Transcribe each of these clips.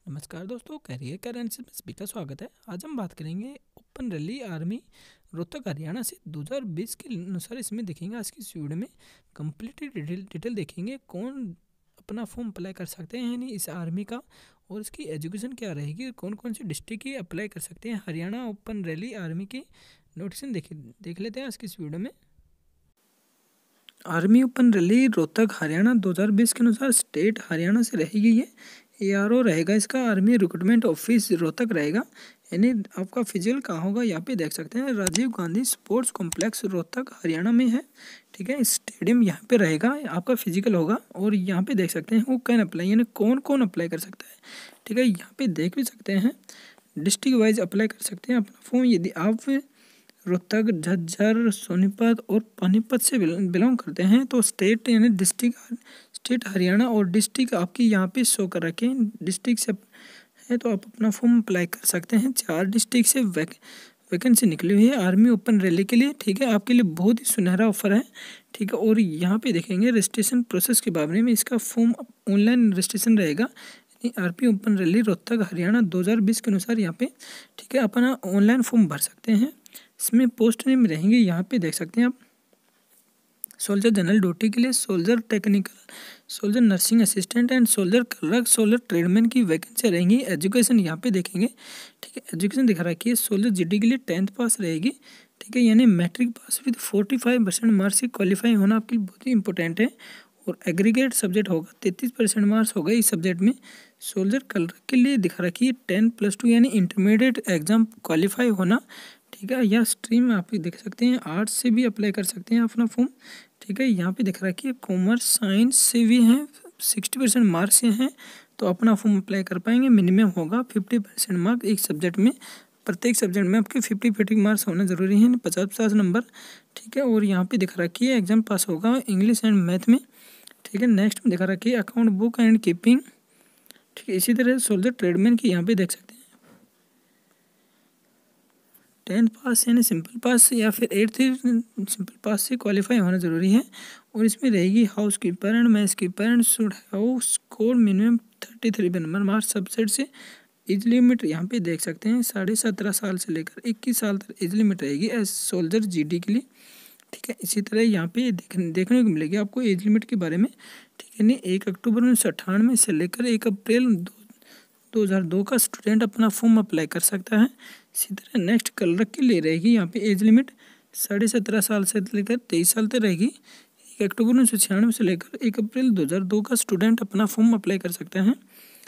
नमस्कार दोस्तों, career current में सभी का स्वागत है। आज हम बात करेंगे open rally army Rohtak Haryana से 2020 के अनुसार। इसमें देखेंगे आज की इस वीडियो में कंप्लीट डिटेल देखेंगे कौन अपना फॉर्म अप्लाई कर सकते हैं यानी इस आर्मी का, और इसकी एजुकेशन क्या रहेगी, कौन कौन सी डिस्ट्रिक्ट की अप्लाई कर सकते हैं। हरियाणा ओपन रैली आर्मी की नोटिफिकेशन देख लेते हैं आज की इस वीडियो में। Army open rally Rohtak Haryana 2020 के अनुसार स्टेट हरियाणा से रहेगी। ये ARO रहेगा इसका, आर्मी रिक्रूटमेंट ऑफिस रोहतक रहेगा। यानी आपका फिजिकल कहाँ होगा यहाँ पे देख सकते हैं, राजीव गांधी स्पोर्ट्स कॉम्प्लेक्स रोहतक हरियाणा में है। ठीक है, स्टेडियम यहाँ पे रहेगा, आपका फिजिकल होगा। और यहाँ पे देख सकते हैं वो कैन अप्लाई, यानी कौन कौन अप्लाई कर सकता है। ठीक है, यहाँ पे देख भी सकते हैं डिस्ट्रिक्ट वाइज अप्लाई कर सकते हैं अपना फॉर्म। यदि आप रोहतक, झज्जर, सोनीपत और पानीपत से बिलोंग करते हैं तो स्टेट यानी स्टेट हरियाणा और डिस्ट्रिक्ट आपकी यहाँ पे शो कर रखे हैं। डिस्ट्रिक्ट से है तो आप अपना फॉर्म अप्लाई कर सकते हैं। 4 डिस्ट्रिक्ट से वैकेंसी निकली हुई है आर्मी ओपन रैली के लिए। ठीक है, आपके लिए बहुत ही सुनहरा ऑफर है। ठीक है, और यहाँ पे देखेंगे रजिस्ट्रेशन प्रोसेस के बारे में। इसका फॉर्म ऑनलाइन रजिस्ट्रेशन रहेगा army open rally Rohtak Haryana 2020 के अनुसार यहाँ पे। ठीक है, अपना ऑनलाइन फॉर्म भर सकते हैं। इसमें पोस्ट नेम रहेंगे, यहाँ पे देख सकते हैं आप। सोल्जर जनरल ड्यूटी के लिए soldier technical, soldier nursing assistant and soldier clerk, soldier tradesman की वैकेंसी रहेंगी। एजुकेशन यहाँ पे देखेंगे। ठीक है, एजुकेशन दिखा रखी है। सोल्जर GD के लिए 10th पास रहेगी। ठीक है, यानी मैट्रिक पास विद 45% मार्क्स से क्वालिफाई होना आपके लिए बहुत ही इंपॉर्टेंट है। और एग्रीगेट सब्जेक्ट होगा, 33% मार्क्स होगा इस सब्जेक्ट में। सोल्जर क्लर्क के लिए दिखा रखी है 10+2 यानी इंटरमीडिएट एग्जाम क्वालिफाई होना। ठीक है, यह स्ट्रीम आप देख सकते हैं, आर्ट्स से भी अप्लाई कर सकते हैं अपना फॉर्म। ठीक है, यहाँ पे दिख रहा है कि कॉमर्स साइंस से भी हैं, 60% मार्क्स से हैं तो अपना फॉर्म अप्लाई कर पाएंगे। मिनिमम होगा 50% मार्क्स एक सब्जेक्ट में। प्रत्येक सब्जेक्ट में आपके 50 मार्क्स होना जरूरी है, 50 नंबर। ठीक है, और यहाँ पे दिख रहा है कि एग्जाम पास होगा इंग्लिश एंड मैथ में। ठीक है, नेक्स्ट में दिखा रहा है कि अकाउंट बुक एंड कीपिंग। ठीक है, इसी तरह सोल्जर ट्रेडमैन की यहाँ पे देख सकते हैं 10th पास यानी सिंपल पास या फिर 8th सिंपल पास से क्वालिफाई होना जरूरी है। और इसमें रहेगी house keeper and match keeper and should have score minimum 33 number marks subset से। एज लिमिट यहाँ पे देख सकते हैं 17.5 साल से लेकर 21 साल तक एज लिमिट रहेगी एज सोल्जर GD के लिए। ठीक है, इसी तरह यहाँ पे देखने को मिलेगी आपको एज लिमिट के बारे में। ठीक है, नहीं 1 अक्टूबर 1998 से लेकर 1 अप्रैल 2002 का स्टूडेंट अपना फॉर्म अप्लाई कर सकता है। इसी तरह नेक्स्ट क्लर्क के लिए रहेगी यहाँ पे एज लिमिट 17.5 साल से लेकर 23 साल तक रहेगी। 1 अक्टूबर 1996 से लेकर 1 अप्रैल 2002 का स्टूडेंट अपना फॉर्म अप्लाई कर सकता है।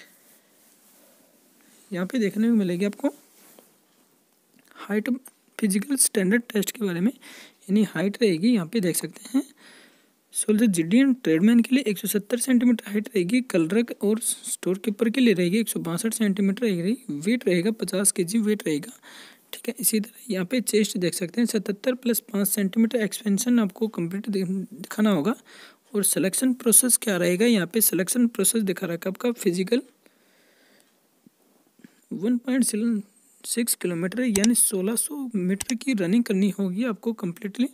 यहाँ पे देखने को मिलेगी आपको हाइट फिजिकल स्टैंडर्ड टेस्ट के बारे में, यानी हाइट रहेगी यहाँ पे देख सकते हैं। सोल्जर GD एंड ट्रेडमैन के लिए 170 सेंटीमीटर हाइट रहेगी। क्लर्क और स्टोर कीपर के लिए रहेगी 162 सेंटीमीटर रहेगी। वेट रहेगा 50 kg वेट रहेगा। ठीक है, इसी तरह यहाँ पे चेस्ट देख सकते हैं 77 + 5 सेंटीमीटर एक्सपेंशन आपको कंप्लीट दिखाना होगा। और सिलेक्शन प्रोसेस क्या रहेगा, यहाँ पे सिलेक्शन प्रोसेस दिखा रखा है आपका। फिजिकल 1.6 किलोमीटर यानी 1600 मीटर की रनिंग करनी होगी आपको कम्प्लीटली।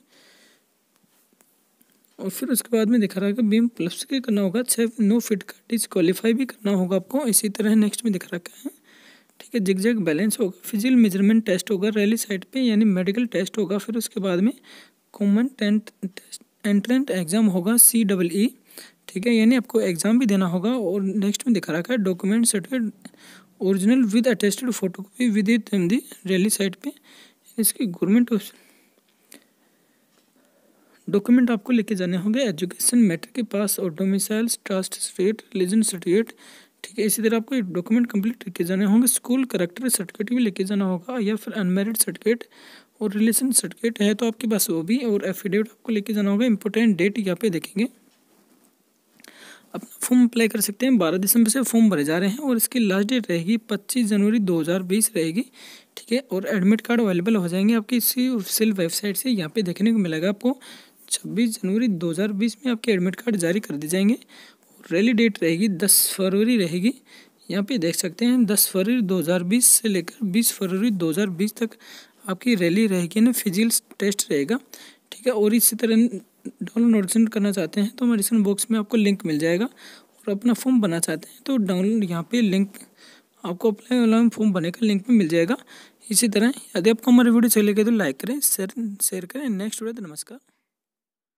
और फिर उसके बाद में दिखा रहा है कि बीम प्लस के करना होगा, 9 फीट का डिस्क्वालीफाई भी करना होगा आपको। इसी तरह नेक्स्ट में दिखा रखा है। ठीक है, जिग बैलेंस होगा, फिजिकल मेजरमेंट टेस्ट होगा रैली साइड पे यानी मेडिकल टेस्ट होगा। फिर उसके बाद में कॉमन एंट्रेंस एग्जाम होगा CEE। ठीक है, यानी आपको एग्जाम भी देना होगा। और नेक्स्ट में दिखा रखा है document certificate original with attested photocopy with the rally site पे। इसकी गवर्नमेंट डॉक्यूमेंट आपको लेके जाने होंगे। एजुकेशन मैट्रिक के पास और domicile caste certificate, religion certificate. ठीक है, इसी तरह आपको डॉक्यूमेंट कंप्लीट लेके जाने होंगे। स्कूल करेक्टर सर्टिफिकेट भी लेके जाना होगा या फिर अनमेरिड सर्टिफिकेट और रिलेशन सर्टिफिकेट है तो आपके पास वो भी। और एफिडेविट आपको लेके जाना होगा। इंपॉर्टेंट डेट यहाँ पे देखेंगे, अपना फॉर्म अप्लाई कर सकते हैं। 12 दिसंबर से फॉर्म भरे जा रहे हैं और इसकी लास्ट डेट रहेगी 25 जनवरी 2020 रहेगी। ठीक है, और एडमिट कार्ड अवेलेबल हो जाएंगे आपकी इसी ऑफिशियल वेबसाइट से। यहाँ पे देखने को मिलेगा आपको 26 जनवरी 2020 में आपके एडमिट कार्ड जारी कर दिए जाएंगे। और रैली डेट रहेगी 10 फरवरी रहेगी। यहाँ पे देख सकते हैं 10 फरवरी 2020 से लेकर 20 फरवरी 2020 तक आपकी रैली रहेगी ना, फिजिकल टेस्ट रहेगा। ठीक है, और इसी तरह डाउनलोड नोटिफिकेशन करना चाहते हैं तो हमारे डिस्क्रिप्शन बॉक्स में आपको लिंक मिल जाएगा। और अपना फॉर्म बनना चाहते हैं तो डाउनलोड यहाँ पे लिंक आपको अप्लाई ऑनलाइन फॉर्म भरने का लिंक भी मिल जाएगा। इसी तरह यदि आपको हमारी वीडियो अच्छी लगे तो लाइक करें, शेयर करें। नेक्स्ट वीडियो, नमस्कार।